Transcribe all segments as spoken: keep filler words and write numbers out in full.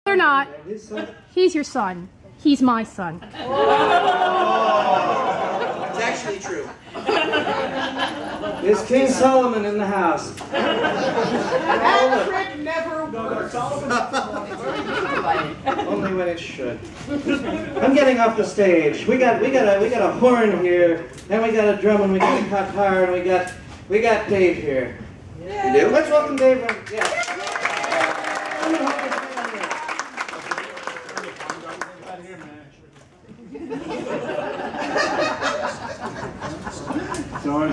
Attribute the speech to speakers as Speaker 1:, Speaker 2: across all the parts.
Speaker 1: Or not, he's your son. He's my son.
Speaker 2: It's actually true.
Speaker 3: Is King Solomon in the house?
Speaker 4: That trick never works.
Speaker 3: Only when it should. I'm getting off the stage. We got we got a we got a horn here, and we got a drum, and we got a guitar, and we got we got Dave here.
Speaker 2: You do?
Speaker 3: Let's welcome Dave. And, yeah.
Speaker 5: Sorry.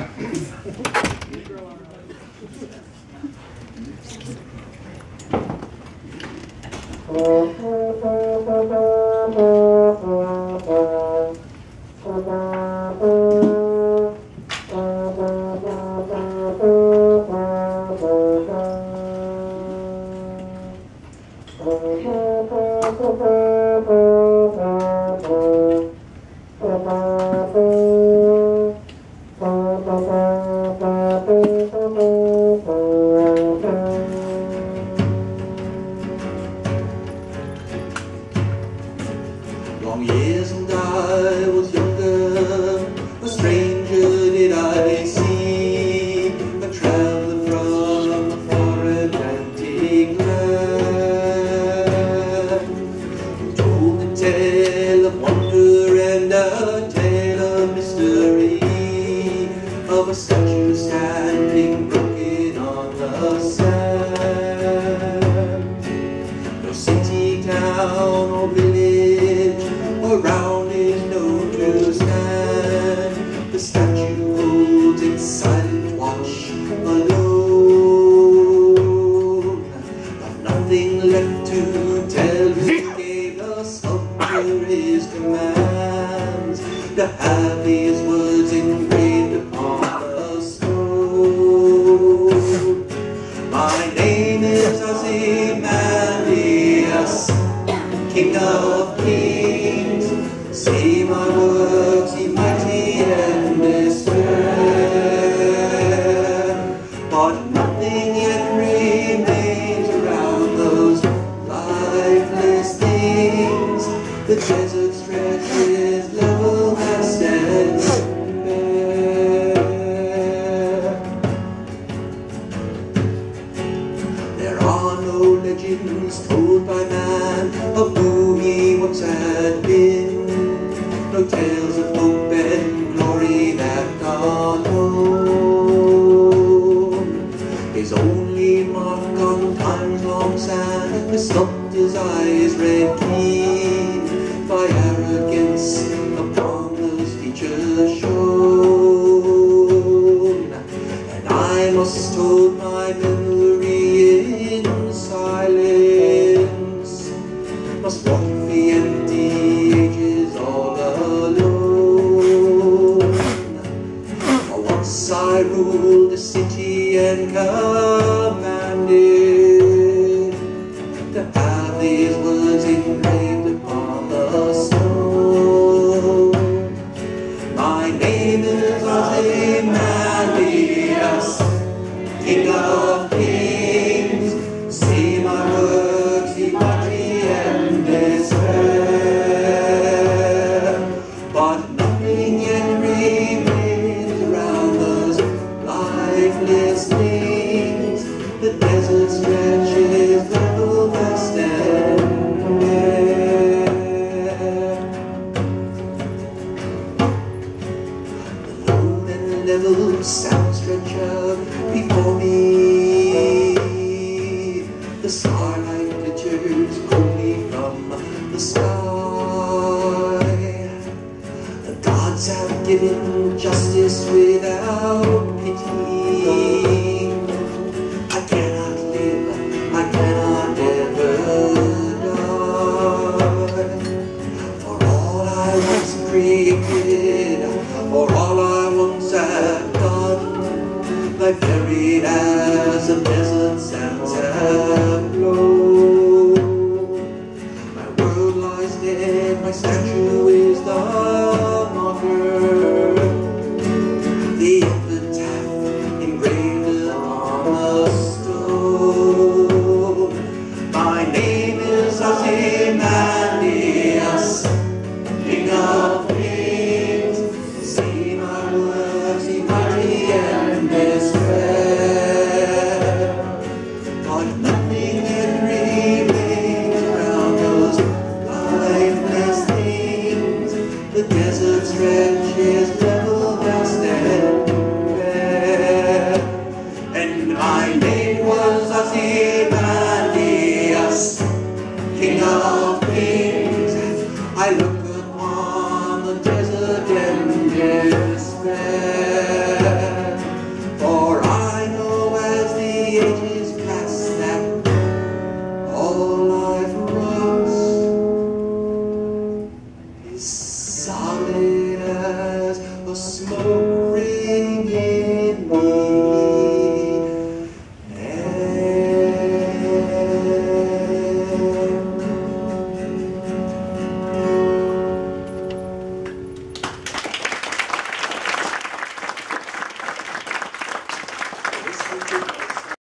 Speaker 2: Long years and I was younger, a stranger did I see, a traveller from a foreign antique land, who told a tale of wonder and a tale of mystery, of a statue standing broken on the sand. No city, town, or village around is known to stand. The statue holds its silent watch alone. I've nothing left to tell who gave the sculptor his commands, to have these words engraved upon the stone. My name is Ozymandias, King of Kings. See my works, ye mighty and despair. But nothing yet remains around those lifeless things. The desert stretches level and stands bare. There are no legends told by man of who he once had been, no tales of hope and glory that gone home. His only mark on time's long sand, the sculptor's eyes red keen, by arrogance upon those features shown. And I must hold my memory in silence, must walk the empty ages all alone. For once I ruled the city and commanded to have these words engraved upon the stone. My name is Ozymandias, King of Kings. See my works, ye mighty and despair. But nothing yet remains around those lifeless things. The desert stretches level vast and bare. The lone and level sound stretch out before me. The starlight glitters coldly from the sky. The gods have given justice without pity. I cannot live, I cannot ever die. For all I once created, for all I once have done, lie buried as the desert sands have flown. My world lies dead, my statue is the marker, the epitaph Ozymandias, King of Kings. See my words, see mighty and despair. But nothing that remains around those lifeless things. The desert stretches level, vast and bare. And my name was Ozymandias, King of Kings. I looked